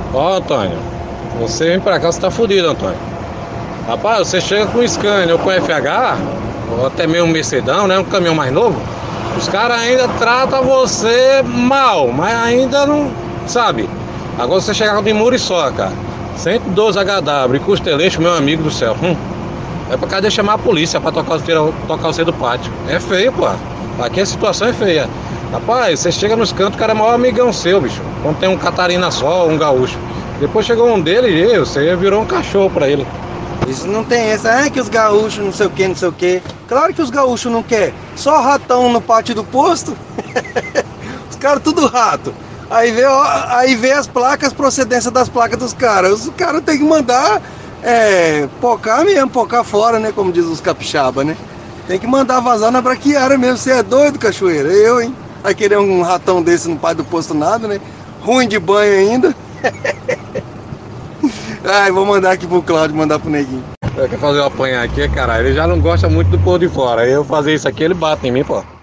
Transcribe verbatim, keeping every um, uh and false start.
Ó, Antônio, você vem pra cá, você tá fudido, Antônio. Rapaz, você chega com o Scania ou com o F H, ou até mesmo um Mercedão, né? Um caminhão mais novo. Os caras ainda tratam você mal, mas ainda não. Sabe? Agora você chegar com o Muriçoca, cento e doze H W e Costeleixo, meu amigo do céu. Hum, é pra cadê chamar a polícia pra tocar, o- tocar você do pátio. É feio, pô. Aqui a situação é feia. Rapaz, você chega nos cantos, o cara é maior amigão seu, bicho. Quando tem um Catarina só, um gaúcho. Depois chegou um dele e você virou um cachorro pra ele. Isso não tem essa, é que os gaúchos não sei o que, não sei o que. Claro que os gaúchos não querem. Só ratão no pátio do posto. Os caras tudo rato. Aí vê, ó, aí vê as placas, procedência das placas dos caras. Os caras tem que mandar é, pocar mesmo, pocar fora, né? Como diz os capixaba, né? Tem que mandar vazar na braquiária mesmo. Você é doido, cachoeira? Eu, hein? Vai querer um ratão desse no pátio do posto nada, né? Ruim de banho ainda. Ai, vou mandar aqui pro Cláudio, mandar pro Neguinho. Quer fazer eu apanhar aqui, caralho? Ele já não gosta muito do povo de fora. Aí eu fazer isso aqui, ele bate em mim, pô.